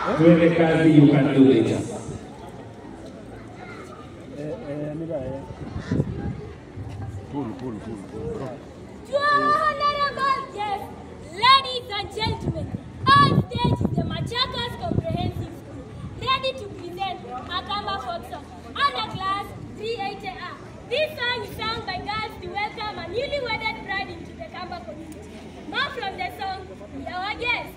Wewe kazi, you can do it. Honorable guests, ladies and gentlemen, on stage is the Machakos Comprehensive School, ready to present Akamba folk song under class 380A. This song is sung by girls to welcome a newly wedded bride into the Kamba community. Now from the song, we are our guests.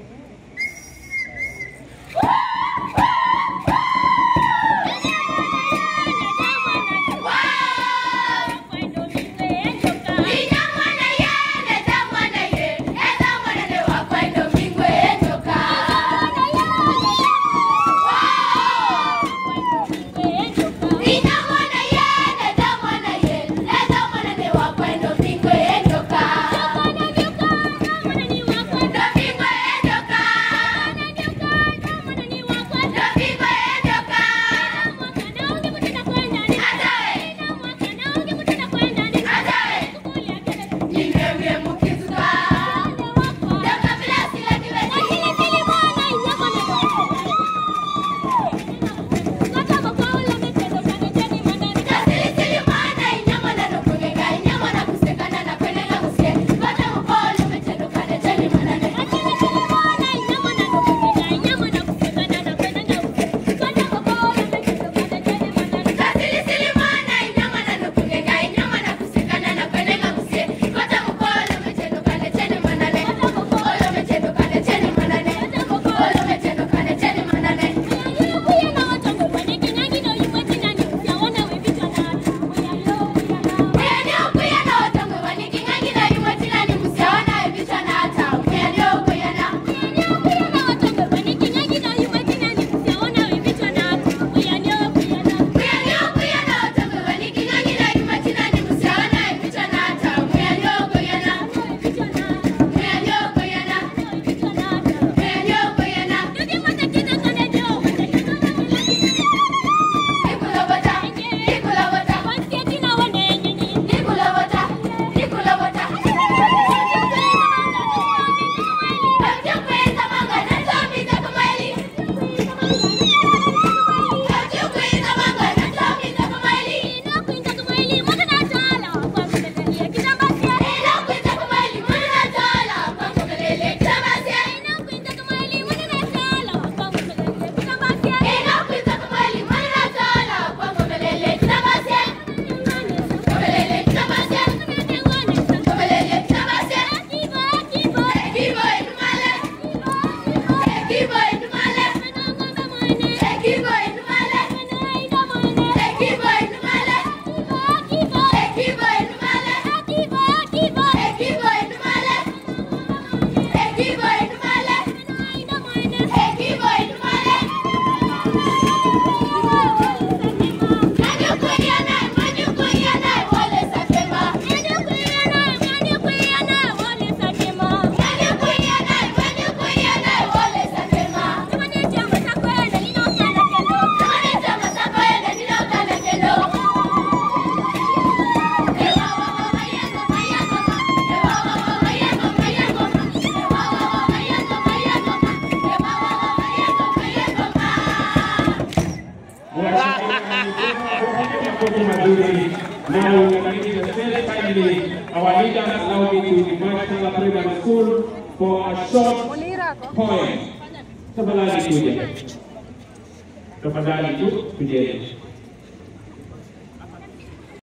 Now we are going to say finally, our leaders allow me to invite Tanga Primary School for a short poem. Tafadhali kuja. Tafadhali tu kuja.